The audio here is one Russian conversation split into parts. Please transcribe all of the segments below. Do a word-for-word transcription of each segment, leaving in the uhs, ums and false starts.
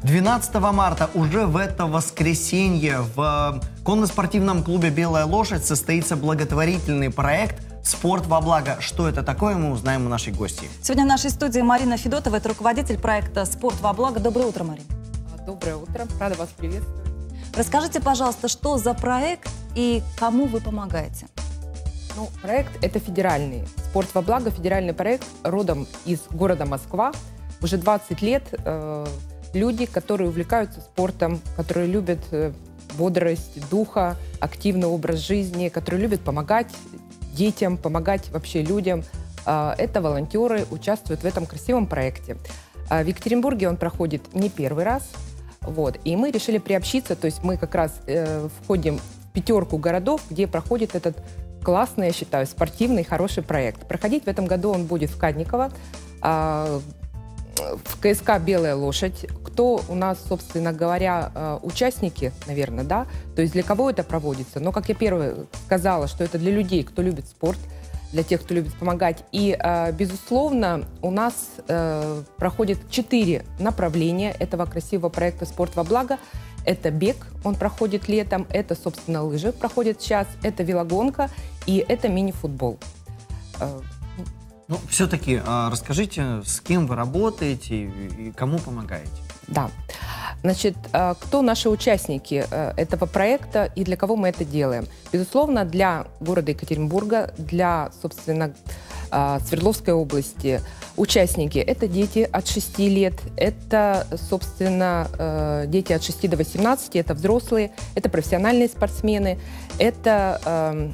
двенадцатого марта, уже в это воскресенье, в конно-спортивном клубе «Белая лошадь» состоится благотворительный проект «Спорт во благо». Что это такое, мы узнаем у нашей гости. Сегодня в нашей студии Марина Федотова, это руководитель проекта «Спорт во благо». Доброе утро, Марина. Доброе утро, рада вас приветствовать. Расскажите, пожалуйста, что за проект и кому вы помогаете? Ну, проект это федеральный. «Спорт во благо» — федеральный проект, родом из города Москва. Уже двадцать лет э, люди, которые увлекаются спортом, которые любят э, бодрость духа, активный образ жизни, которые любят помогать детям, помогать вообще людям. Э, это волонтеры, участвуют в этом красивом проекте. Э, в Екатеринбурге он проходит не первый раз. Вот, и мы решили приобщиться, то есть мы как раз э, входим в пятерку городов, где проходит этот классный, я считаю, спортивный, хороший проект. Проходить в этом году он будет в Кадниково, э, в КСК «Белая лошадь». Кто у нас, собственно говоря, э, участники, наверное, да? То есть для кого это проводится? Но, как я первая сказала, что это для людей, кто любит спорт, для тех, кто любит помогать. И, э, безусловно, у нас э, проходит четыре направления этого красивого проекта «Спорт во благо». Это бег, он проходит летом, это, собственно, лыжи проходят сейчас, это велогонка и это мини-футбол. Ну, все-таки э, расскажите, с кем вы работаете и, и кому помогаете? Да. Значит, кто наши участники этого проекта и для кого мы это делаем? Безусловно, для города Екатеринбурга, для, собственно, Свердловской области участники – это дети от шести лет, это, собственно, дети от шести до восемнадцати, это взрослые, это профессиональные спортсмены, это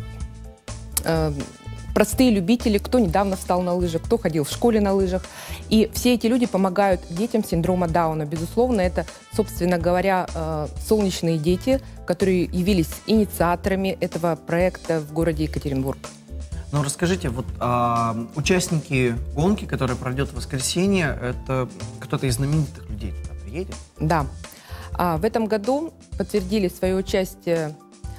простые любители, кто недавно встал на лыжи, кто ходил в школе на лыжах. И все эти люди помогают детям синдрома Дауна. Безусловно, это, собственно говоря, солнечные дети, которые явились инициаторами этого проекта в городе Екатеринбург. Ну, расскажите, вот э, участники гонки, которая пройдет в воскресенье, это кто-то из знаменитых людей туда приедет? Да. А в этом году подтвердили свое участие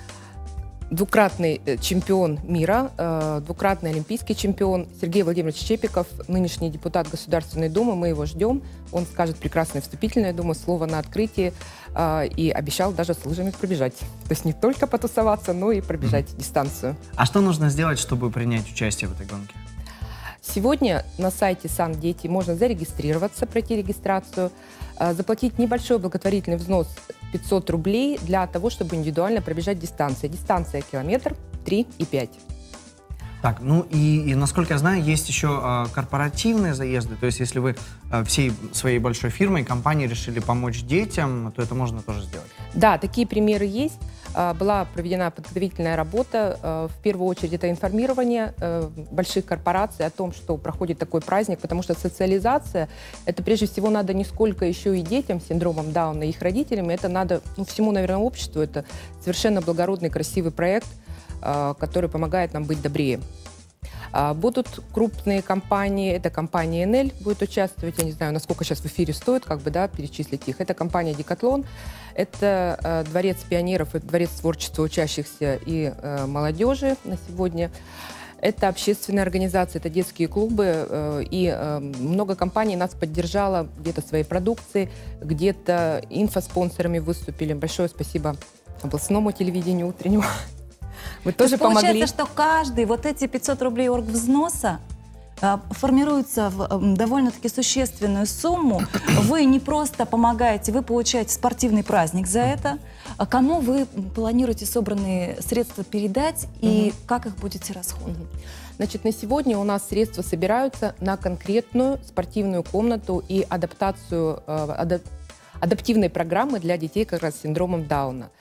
двукратный чемпион мира, э, двукратный олимпийский чемпион Сергей Владимирович Чепиков, нынешний депутат Государственной Думы. Мы его ждем. Он скажет прекрасное вступительное, думаю, слово на открытии. Э, и обещал даже с лыжами пробежать. То есть не только потусоваться, но и пробежать mm-hmm. дистанцию. А что нужно сделать, чтобы принять участие в этой гонке? Сегодня на сайте «Сан-Дети» можно зарегистрироваться, пройти регистрацию, э, заплатить небольшой благотворительный взнос пятьсот рублей для того, чтобы индивидуально пробежать дистанцию. Дистанция километр, три и пять. Так, ну и, и насколько я знаю, есть еще э, корпоративные заезды. То есть если вы э, всей своей большой фирмой, компанией решили помочь детям, то это можно тоже сделать. Да, такие примеры есть. Была проведена подготовительная работа. В первую очередь это информирование больших корпораций о том, что проходит такой праздник, потому что социализация, это прежде всего надо не сколько еще и детям с синдромом Дауна, и их родителям, это надо ну, всему, наверное, обществу. Это совершенно благородный, красивый проект, который помогает нам быть добрее. Будут крупные компании, это компания эн эль будет участвовать, я не знаю, насколько сейчас в эфире стоит, как бы, да, перечислить их. Это компания «Декатлон», это э, Дворец пионеров, это Дворец творчества учащихся и э, молодежи на сегодня. Это общественные организации, это детские клубы, э, и э, много компаний нас поддержало где-то своей продукцией, где-то инфоспонсорами выступили. Большое спасибо областному телевидению утреннему. Мы тоже помогли. Получается, что каждый вот эти пятьсот рублей оргвзноса э, формируются в э, довольно-таки существенную сумму. Вы не просто помогаете, вы получаете спортивный праздник за это. А кому вы планируете собранные средства передать и угу. как их будете расходовать? Значит, на сегодня у нас средства собираются на конкретную спортивную комнату и адаптацию, э, адап адаптивной программы для детей как раз с синдромом Дауна.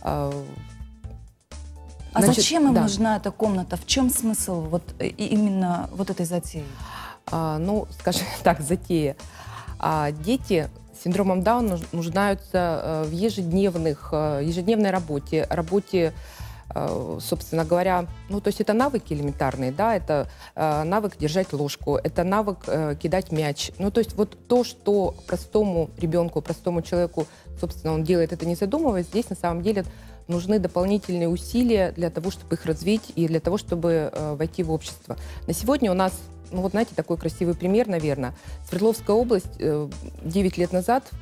А Значит, зачем им да. нужна эта комната? В чем смысл вот именно вот этой затеи? А, ну, скажем так, затея. А, дети с синдромом Дауна нуждаются в ежедневных, ежедневной работе, работе, собственно говоря, ну, то есть это навыки элементарные, да, это навык держать ложку, это навык кидать мяч. Ну, то есть вот то, что простому ребенку, простому человеку, собственно, он делает это не задумываясь, здесь на самом деле нужны дополнительные усилия для того, чтобы их развить и для того, чтобы э, войти в общество. На сегодня у нас, ну вот знаете, такой красивый пример, наверное. Свердловская область э, девять лет назад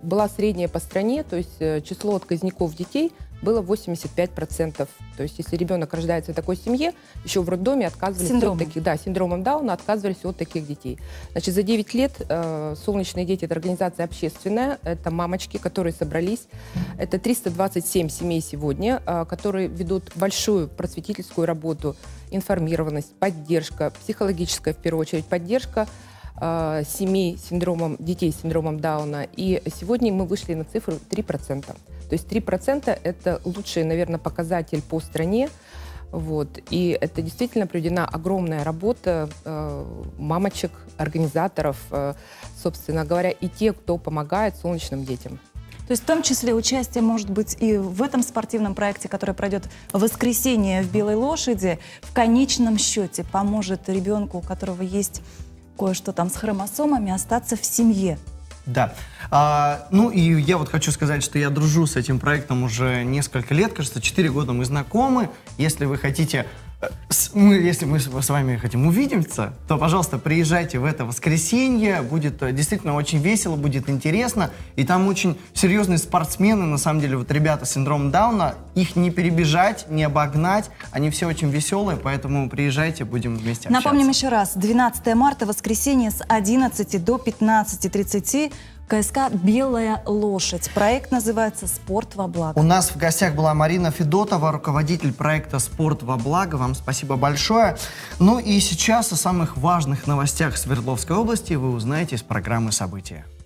была средняя по стране, то есть э, число отказников детей было восемьдесят пять процентов. То есть если ребенок рождается в такой семье, еще в роддоме отказывались Синдромом. от таких, да, синдромом Дауна отказывались от таких детей. Значит, за девять лет э, «Солнечные дети» — это организация общественная, это мамочки, которые собрались. Это триста двадцать семь семей сегодня, э, которые ведут большую просветительскую работу, информированность, поддержка, психологическая, в первую очередь, поддержка э, семей с синдромом, детей с синдромом Дауна. И сегодня мы вышли на цифру три процента. То есть три процента — это лучший, наверное, показатель по стране. Вот. И это действительно проведена огромная работа э, мамочек, организаторов, э, собственно говоря, и те, кто помогает солнечным детям. То есть в том числе участие может быть и в этом спортивном проекте, который пройдет в воскресенье в Белой Лошади, в конечном счете поможет ребенку, у которого есть кое-что там с хромосомами, остаться в семье. Да. А, ну и я вот хочу сказать, что я дружу с этим проектом уже несколько лет, кажется, четыре года мы знакомы. Если вы хотите, э, с, мы, если мы с, с вами хотим увидеться, то, пожалуйста, приезжайте в это воскресенье. Будет э, действительно очень весело, будет интересно. И там очень серьезные спортсмены, на самом деле, вот ребята с синдромом Дауна. Их не перебежать, не обогнать. Они все очень веселые, поэтому приезжайте, будем вместе общаться. Напомним еще раз, двенадцатое марта, воскресенье с одиннадцати до пятнадцати тридцати, КСК «Белая лошадь». Проект называется «Спорт во благо». У нас в гостях была Марина Федотова, руководитель проекта «Спорт во благо». Вам спасибо большое. Ну и сейчас о самых важных новостях Свердловской области вы узнаете из программы «События».